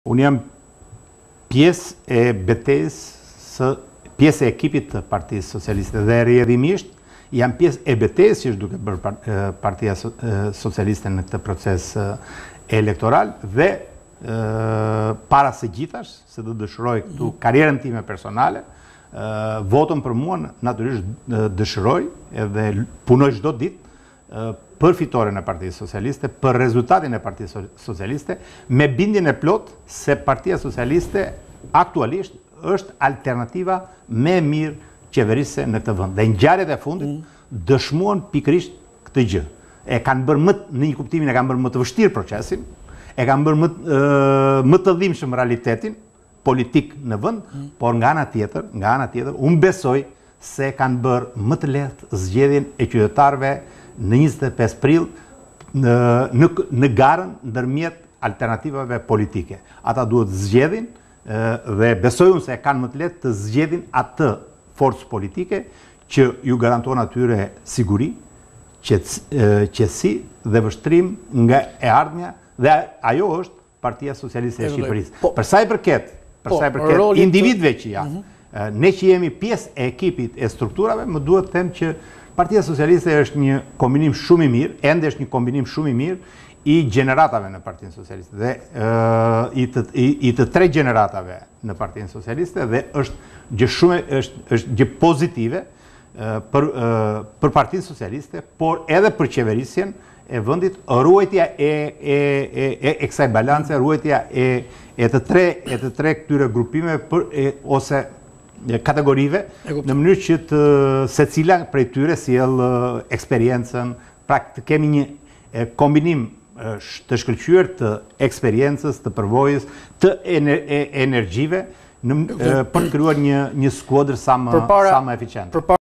Unë jam pjesë e betejës, pjesë e ekipit të Partisë Socialiste dhe rrjedhimisht jam pjesë e betejës që është duke bërë Partia Socialiste në këtë proces elektoral dhe para së gjithash, se do dëshiroj këtu karrierën time personale, votën për mua natyrisht dëshiroj edhe punoj çdo ditë për fitoren e Partisë Socialiste, për rezultatin e Partisë Socialiste, me bindjen e plot se Partia Socialiste aktualisht është alternativa më e mirë qeverisë në këtë vend. Dhe ngjarjet e fundit dëshmuan pikërisht këtë gjë. E kanë bërë në një kuptimin e kanë bërë më të vështirë procesin, e kanë bërë më të dhimbshëm realitetin politik në vend, por nga ana tjetër, unë besoj se kanë bërë më të lehtë zgjedhjen e qytetarëve në 25 prill në garën ndërmjet alternativave politike. Ata duhet zgjedhin dhe besoj unë se kanë më të lehtë të zgjedhin atë forcë politike që ju garanton atyre siguri, qetësi dhe vështrim nga e ardhmja dhe ajo është Partia Socialiste e Shqipërisë. Për sa i përket individëve që janë, ne që jemi pjesë e ekipit e strukturave, më duhet të them që Partia Socialiste është një kombinim shumë i mirë, ende është një kombinim shumë i mirë i gjeneratave në Partinë Socialiste dhe i të tre gjeneratave në Partinë Socialiste dhe është gjë pozitive për Partinë Socialiste, por edhe për qeverisjen e vendit, ruajtja e kësaj balance, ruajtja e të tre këtyre grupime ose kategorive, në mënyrë që secila prej tyre sjell eksperiencën, pra të kemi një kombinim të shkëlqyer të eksperiencës, të përvojës, të energjive për të krijuar një skuadër sa më eficiente.